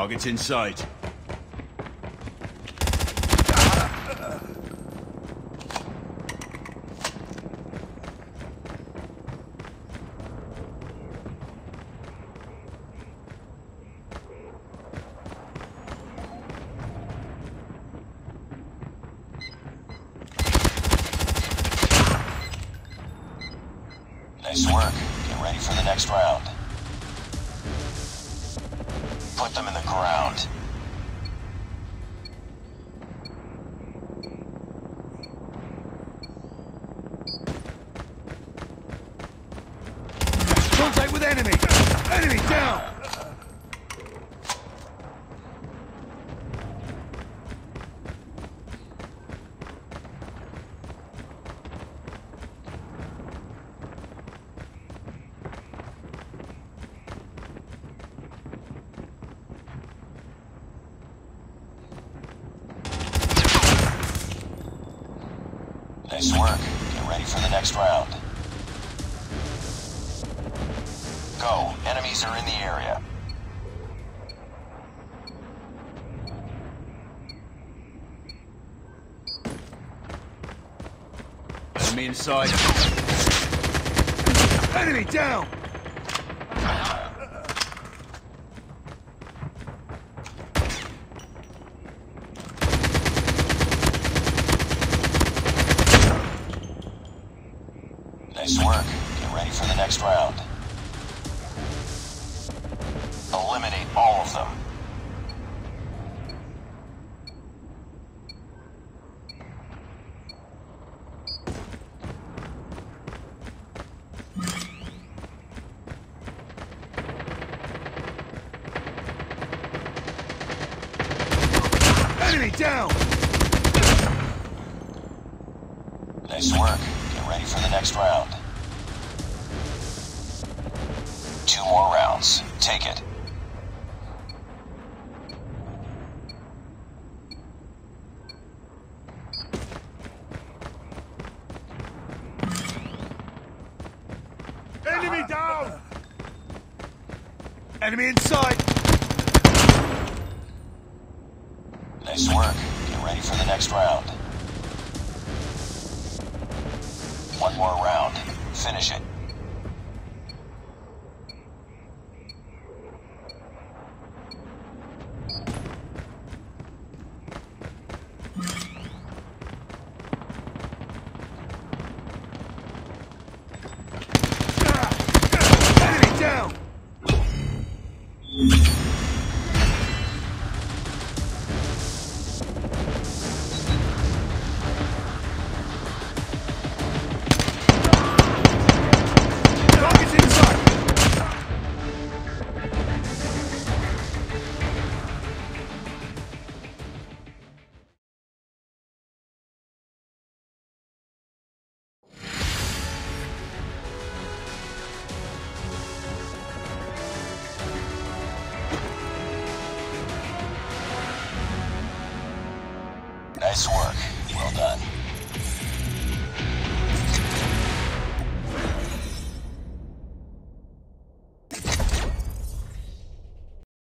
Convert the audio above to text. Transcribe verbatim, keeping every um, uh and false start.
Target's in sight. Nice work. Get ready for the next round. Put them in the ground. Contact with enemy! Enemy down! Nice work. Get ready for the next round. Go. Enemies are in the area. Enemy inside. Enemy down! Nice work. Get ready for the next round. Eliminate all of them. Enemy down! Nice work. Get ready for the next round. Two more rounds. Take it. Enemy down! Enemy inside! Nice work. Get ready for the next round. One more round. Finish it. Enemy down! Target's inside! Nice work. Well done.